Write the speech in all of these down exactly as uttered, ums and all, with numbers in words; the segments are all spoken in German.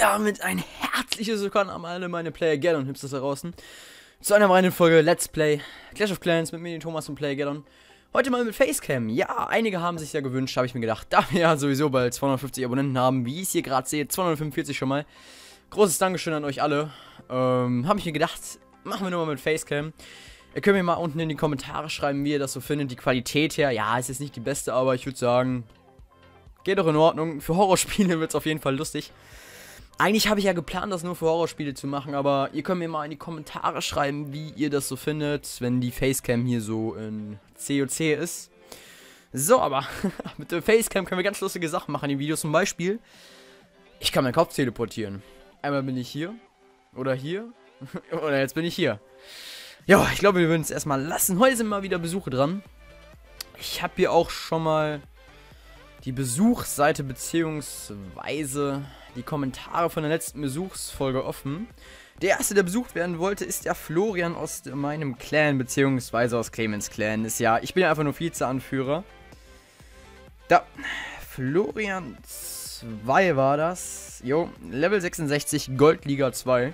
damit ein herzliches Willkommen an alle meine Player und Hipsters da draußen zu einer weiteren Folge Let's Play Clash of Clans mit mir, Thomas und Player. Heute mal mit Facecam. Ja, einige haben sich ja gewünscht, habe ich mir gedacht, da wir ja sowieso bald zweihundertfünfzig Abonnenten haben, wie ich es hier gerade sehe, zweihundertfünfundvierzig schon mal. Großes Dankeschön an euch alle. Ähm, habe ich mir gedacht, machen wir nur mal mit Facecam. Ihr könnt mir mal unten in die Kommentare schreiben, wie ihr das so findet. Die Qualität her, ja, ist jetzt nicht die beste, aber ich würde sagen, geht doch in Ordnung. Für Horrorspiele wird es auf jeden Fall lustig. Eigentlich habe ich ja geplant, das nur für Horrorspiele zu machen, aber ihr könnt mir mal in die Kommentare schreiben, wie ihr das so findet, wenn die Facecam hier so in C O C ist. So, aber mit der Facecam können wir ganz lustige Sachen machen in den Videos. Zum Beispiel, ich kann meinen Kopf teleportieren. Einmal bin ich hier, oder hier, oder jetzt bin ich hier. Ja, ich glaube, wir würden es erstmal lassen. Heute sind mal wieder Besuche dran. Ich habe hier auch schon mal die Besuchsseite beziehungsweise die Kommentare von der letzten Besuchsfolge offen. Der erste, der besucht werden wollte, ist der Florian aus meinem Clan, beziehungsweise aus Clemens Clan. Ist ja, ich bin ja einfach nur Vize-Anführer. Da, Florian zwei war das. Jo, Level sechsundsechzig, Goldliga zwei.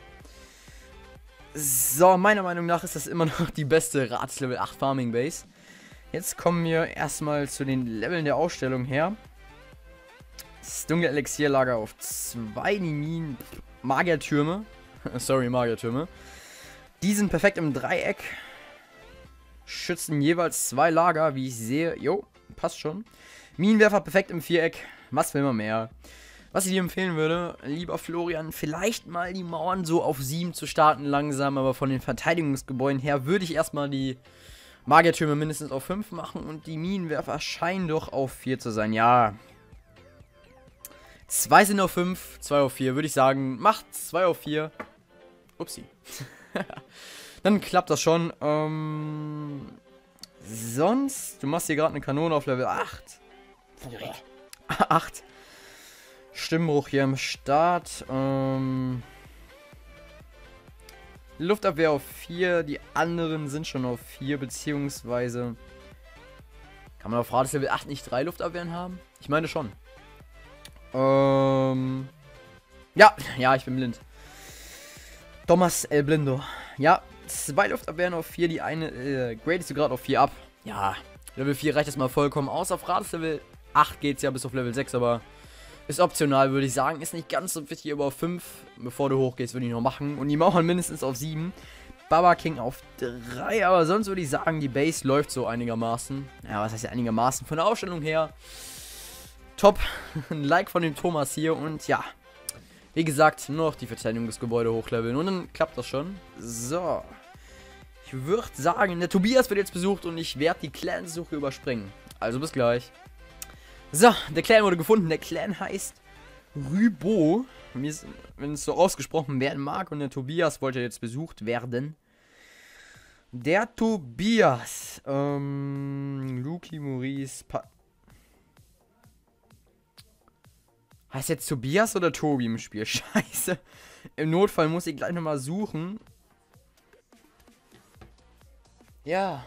So, meiner Meinung nach ist das immer noch die beste Rats Level acht Farming Base. Jetzt kommen wir erstmal zu den Leveln der Ausstellung her. Das dunkle Elixierlager auf zwei Minen, Magiertürme. Sorry, Magiertürme. Die sind perfekt im Dreieck. Schützen jeweils zwei Lager, wie ich sehe. Jo, passt schon. Minenwerfer perfekt im Viereck. Was will man mehr? Was ich dir empfehlen würde, lieber Florian, vielleicht mal die Mauern so auf sieben zu starten langsam, aber von den Verteidigungsgebäuden her würde ich erstmal die Magiertürme mindestens auf fünf machen und die Minenwerfer scheinen doch auf vier zu sein. Ja. zwei sind auf fünf, zwei auf vier. Würde ich sagen, macht zwei auf vier. Upsi. Dann klappt das schon. Ähm, sonst, du machst hier gerade eine Kanone auf Level acht. acht. Stimmbruch hier am Start. Ähm, Luftabwehr auf vier. Die anderen sind schon auf vier, beziehungsweise kann man auf Radius Level acht nicht drei Luftabwehren haben? Ich meine schon. Ähm, ja, ja, ich bin blind. Thomas El Blindo. Ja, zwei Luftabwehren auf vier. Die eine äh, gradest du gerade auf vier ab. Ja, Level vier reicht das mal vollkommen aus. Auf Radius Level acht geht es ja bis auf Level sechs, aber ist optional, würde ich sagen. Ist nicht ganz so wichtig, aber auf fünf, bevor du hochgehst, würde ich noch machen. Und die Mauern mindestens auf sieben. Baba King auf drei, aber sonst würde ich sagen, die Base läuft so einigermaßen. Ja, was heißt ja einigermaßen? Von der Ausstellung her top. Ein Like von dem Thomas hier und ja. Wie gesagt, nur noch die Verteidigung des Gebäudes hochleveln und dann klappt das schon. So. Ich würde sagen, der Tobias wird jetzt besucht und ich werde die Clansuche überspringen. Also bis gleich. So, der Clan wurde gefunden. Der Clan heißt Rübo. Wenn es so ausgesprochen werden mag. Und der Tobias wollte jetzt besucht werden. Der Tobias. Ähm, Luki Maurice. Pa heißt jetzt Tobias oder Tobi im Spiel? Scheiße. Im Notfall muss ich gleich nochmal suchen. Ja.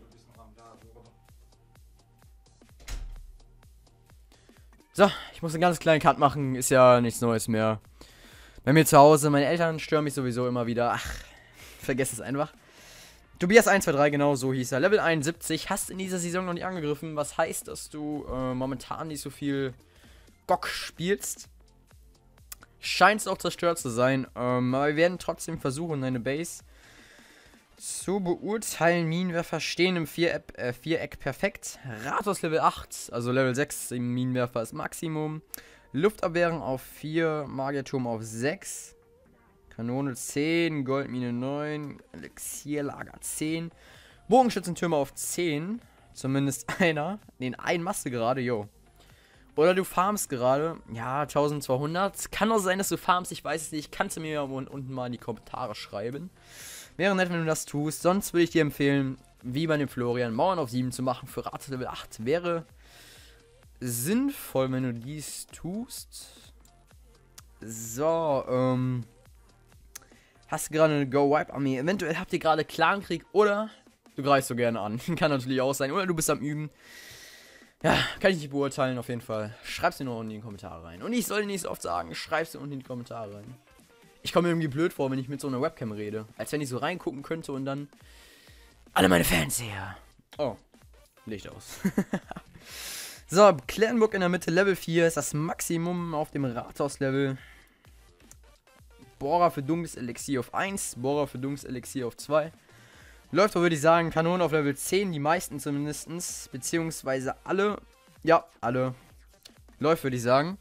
So, ich muss einen ganz kleinen Cut machen, ist ja nichts Neues mehr. Bei mir zu Hause, meine Eltern stören mich sowieso immer wieder. Ach, vergesst es einfach. Tobias eins zwei drei, genau so hieß er. Level einundsiebzig, hast in dieser Saison noch nicht angegriffen. Was heißt, dass du äh, momentan nicht so viel G O K spielst. Scheint auch zerstört zu sein. Ähm, aber wir werden trotzdem versuchen, deine Base zu beurteilen. Minenwerfer stehen im Viereck, äh, Viereck perfekt. Rathaus Level acht, also Level sechs im Minenwerfer ist Maximum. Luftabwehren auf vier, Magierturm auf sechs. Kanone zehn, Goldmine neun, Elixierlager zehn. Bogenschützentürme auf zehn. Zumindest einer. Den einen machst du gerade, yo. Oder du farmst gerade, ja, eintausendzweihundert. Kann auch sein, dass du farmst, ich weiß es nicht. Kannst du mir unten mal in die Kommentare schreiben. Wäre nett, wenn du das tust. Sonst würde ich dir empfehlen, wie bei dem Florian, Mauern auf sieben zu machen. Für Rate Level acht wäre sinnvoll, wenn du dies tust. So, ähm. Hast du gerade eine Go-Wipe-Armee? Eventuell habt ihr gerade Clankrieg oder du greifst so gerne an. Kann natürlich auch sein. Oder du bist am Üben. Ja, kann ich nicht beurteilen, auf jeden Fall. Schreib's dir noch unten in die Kommentare rein. Und ich soll nicht so oft sagen, schreib's dir unten in die Kommentare rein. Ich komme mir irgendwie blöd vor, wenn ich mit so einer Webcam rede. Als wenn ich so reingucken könnte und dann alle meine Fans hier. Oh, Licht aus. So, Clanburg in der Mitte, Level vier ist das Maximum auf dem Rathaus-Level. Bohrer für dunkles Elixier auf eins, Bohrer für dunkles Elixier auf zwei. Läuft, würde ich sagen, Kanonen auf Level zehn, die meisten zumindest, beziehungsweise alle. Ja, alle. Läuft, würde ich sagen.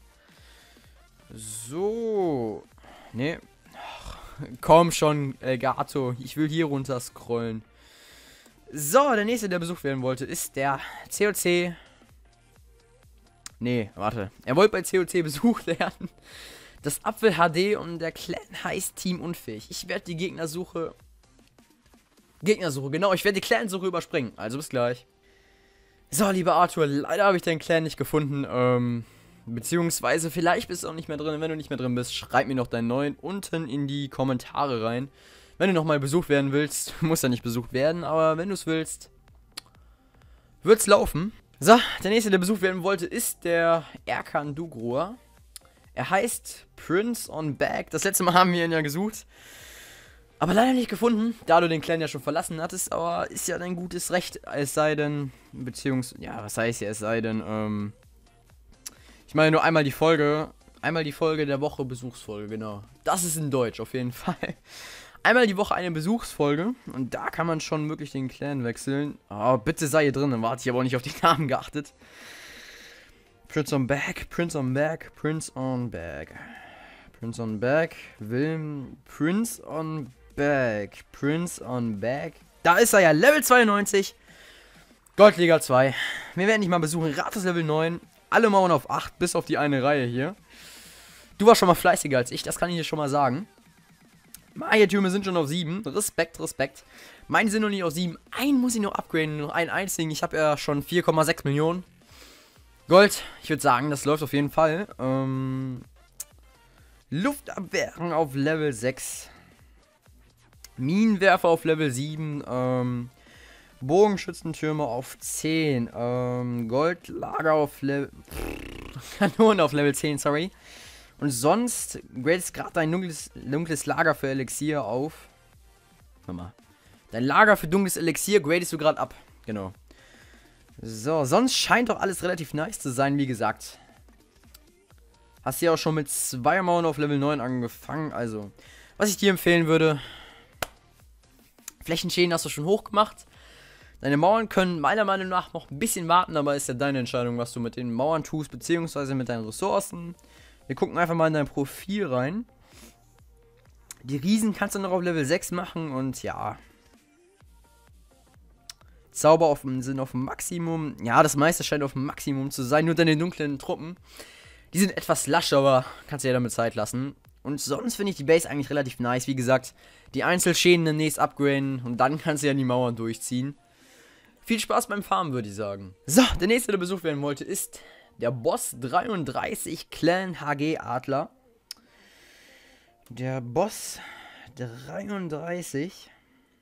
So. Nee. Ach, komm schon, Elgato. Ich will hier runter scrollen. So, der nächste, der besucht werden wollte, ist der C O C. Nee, warte. Er wollte bei C O C besucht werden. Das Apfel H D und der Clan heißt Team Unfähig. Ich werde die Gegnersuche... Gegnersuche, genau. Ich werde die Clansuche überspringen. Also bis gleich. So, lieber Arthur, leider habe ich deinen Clan nicht gefunden. Ähm, beziehungsweise vielleicht bist du auch nicht mehr drin. Wenn du nicht mehr drin bist, schreib mir noch deinen neuen unten in die Kommentare rein. Wenn du nochmal besucht werden willst, muss ja nicht besucht werden, aber wenn du es willst, wird's laufen. So, der nächste, der besucht werden wollte, ist der Erkan Dugroa. Er heißt Prince on Back. Das letzte Mal haben wir ihn ja gesucht. Aber leider nicht gefunden, da du den Clan ja schon verlassen hattest. Aber ist ja dein gutes Recht, es sei denn, beziehungsweise, ja, was heißt ja, es sei denn, ähm, ich meine nur einmal die Folge, einmal die Folge der Woche, Besuchsfolge, genau. Das ist in Deutsch, auf jeden Fall. Einmal die Woche eine Besuchsfolge und da kann man schon wirklich den Clan wechseln. Oh, bitte sei hier drin, dann warte ich aber auch nicht auf die Namen geachtet. Prince on Back, Prince on Back, Prince on Back. Prince on Back, Wilm, Prince on Back, Prince on Back. Da ist er ja, Level zweiundneunzig. Goldliga zwei. Wir werden dich mal besuchen, Rathaus Level neun. Alle Mauern auf acht, bis auf die eine Reihe hier. Du warst schon mal fleißiger als ich, das kann ich dir schon mal sagen. Magiertürme sind schon auf sieben. Respekt, Respekt. Meine sind noch nicht auf sieben. Einen muss ich noch upgraden, noch einen einzigen. Ich habe ja schon vier Komma sechs Millionen. Gold, ich würde sagen, das läuft auf jeden Fall. Ähm, Luftabwehren auf Level sechs. Minenwerfer auf Level sieben. Ähm, Bogenschützentürme auf zehn. Ähm, Goldlager auf Level... Kanonen auf Level zehn, sorry. Und sonst gradest gerade dein dunkles, dunkles Lager für Elixier auf. Warte mal. Dein Lager für dunkles Elixier gradest du gerade ab. Genau. So, sonst scheint doch alles relativ nice zu sein, wie gesagt. Hast ja auch schon mit zwei Mauern auf Level neun angefangen. Also, was ich dir empfehlen würde. Flächenschäden hast du schon hoch gemacht. Deine Mauern können meiner Meinung nach noch ein bisschen warten, aber ist ja deine Entscheidung, was du mit den Mauern tust, beziehungsweise mit deinen Ressourcen. Wir gucken einfach mal in dein Profil rein. Die Riesen kannst du noch auf Level sechs machen und ja. Zauber auf, sind auf dem Maximum. Ja, das meiste scheint auf dem Maximum zu sein. Nur deine dunklen Truppen, die sind etwas lasch, aber kannst du ja damit Zeit lassen. Und sonst finde ich die Base eigentlich relativ nice. Wie gesagt, die Einzelschäden demnächst upgraden und dann kannst du ja die Mauern durchziehen. Viel Spaß beim Farmen, würde ich sagen. So, der nächste, der besucht werden wollte, ist der Boss dreiunddreißig Clan H G Adler. Der Boss dreiunddreißig.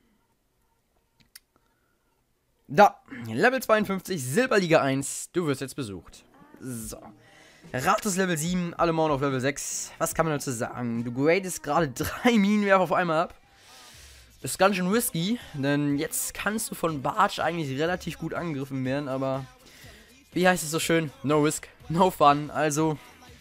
Da, Level zweiundfünfzig, Silberliga eins. Du wirst jetzt besucht. So. Rathaus Level sieben, alle Mauern auf Level sechs. Was kann man dazu sagen? Du gradest gerade drei Minenwerfer auf einmal ab. Das ist ganz schön risky, denn jetzt kannst du von Bartsch eigentlich relativ gut angegriffen werden, aber wie heißt es so schön? No risk, no fun. Also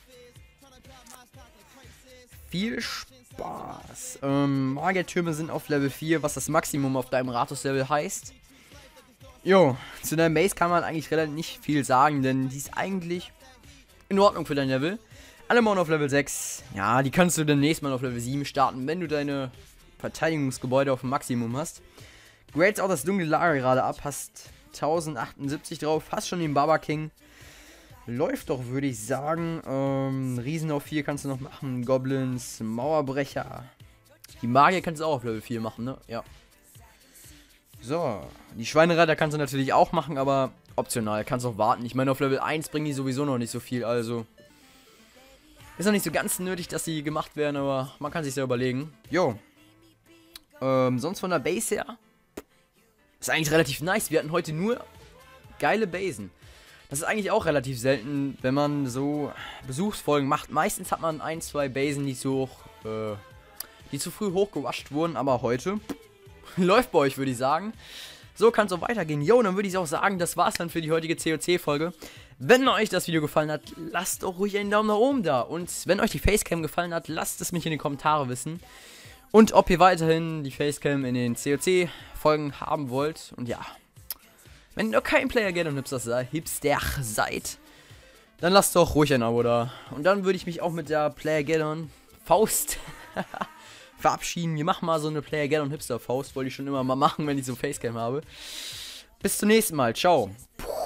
viel Spaß. Ähm, Magiertürme sind auf Level vier, was das Maximum auf deinem Rathaus-Level heißt. Jo, zu deinem Base kann man eigentlich relativ nicht viel sagen, denn die ist eigentlich in Ordnung für dein Level. Alle Mauern auf Level sechs. Ja, die kannst du demnächst mal auf Level sieben starten, wenn du deine Verteidigungsgebäude auf dem Maximum hast. Grades auch das dunkle Lager gerade ab, hast tausendachundsiebzig drauf, hast schon den Baba King. Läuft doch, würde ich sagen. Ähm, Riesen auf vier kannst du noch machen, Goblins, Mauerbrecher. Die Magier kannst du auch auf Level vier machen, ne? Ja. So, die Schweinereiter kannst du natürlich auch machen, aber optional, kannst auch warten. Ich meine, auf Level eins bringen die sowieso noch nicht so viel, also ist noch nicht so ganz nötig, dass sie gemacht werden, aber man kann sich ja überlegen. Jo. Ähm, sonst von der Base her ist eigentlich relativ nice. Wir hatten heute nur geile Basen. Das ist eigentlich auch relativ selten, wenn man so Besuchsfolgen macht. Meistens hat man ein, zwei Basen, die zu hoch, äh, die zu früh hochgewascht wurden, aber heute läuft bei euch, würde ich sagen. So kann es auch weitergehen. Jo, dann würde ich auch sagen, das war's dann für die heutige C O C-Folge. Wenn euch das Video gefallen hat, lasst doch ruhig einen Daumen nach oben da. Und wenn euch die Facecam gefallen hat, lasst es mich in den Kommentaren wissen. Und ob ihr weiterhin die Facecam in den C O C-Folgen haben wollt. Und ja, wenn ihr noch kein PlayerGanon-Hipster Hipster seid, dann lasst doch ruhig ein Abo da. Und dann würde ich mich auch mit der PlayerGanon-Faust verabschieden. Wir machen mal so eine PlayerGanon-Hipster-Faust. Wollte ich schon immer mal machen, wenn ich so Facecam habe. Bis zum nächsten Mal. Ciao.